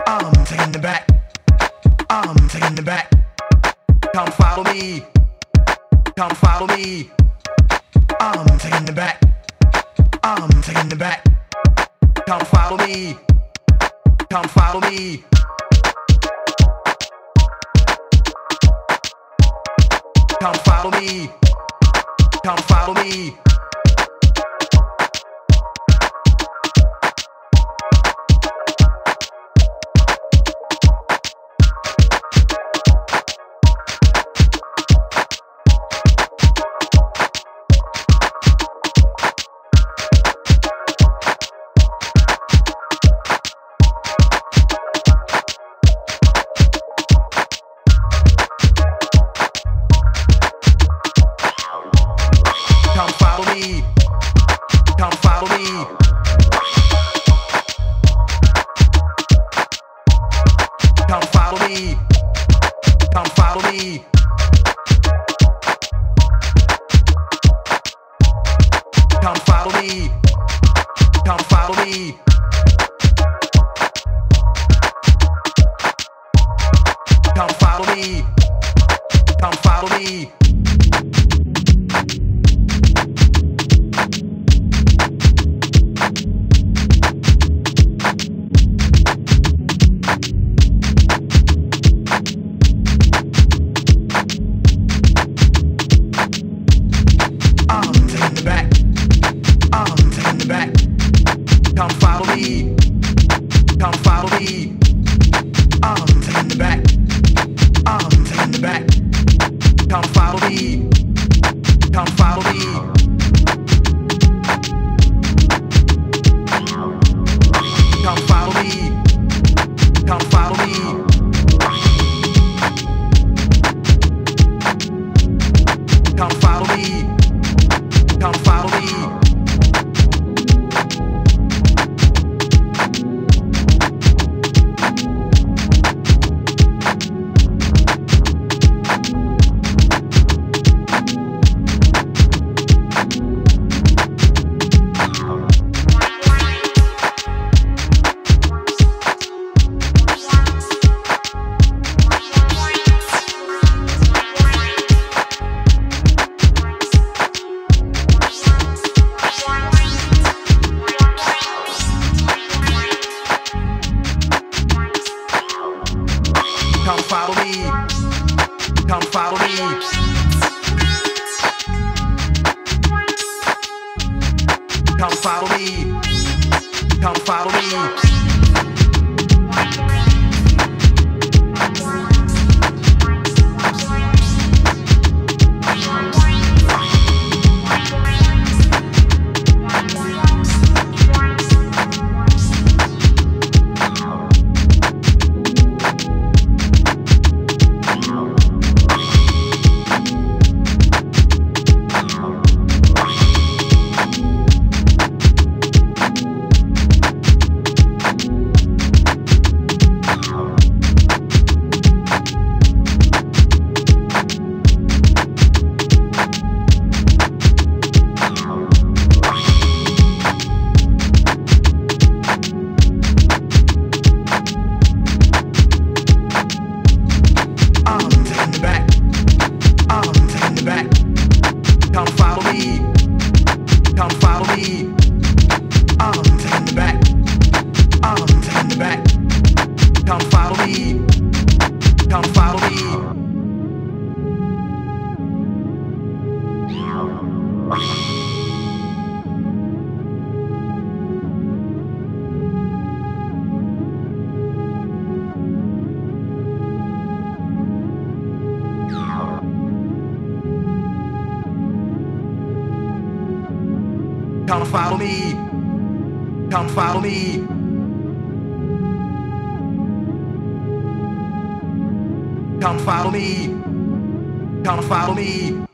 I'm taking the back. I'm taking the back. Come follow me. Come follow me. I'm taking the back. I'm taking the back. Come follow me. Come follow me. Come follow me. Come follow me. Come follow me. Come follow me. Come follow me. Come follow me. Come follow me. Come follow me. Come follow me. Come follow me. I'm taking the back. I'm taking the back. Come follow me. Come follow me. I'm taking the back. I'm taking the back. Come follow me. Come follow me. Come follow me. Come follow me. Come follow me. Come follow me. Come follow me. Come follow me. Come follow me. Come follow me. Come follow me. Come follow me. I'm taking the back. I'm taking the back. Come follow me. Come follow me. Come follow me. Come follow me. Come follow me. Come follow me.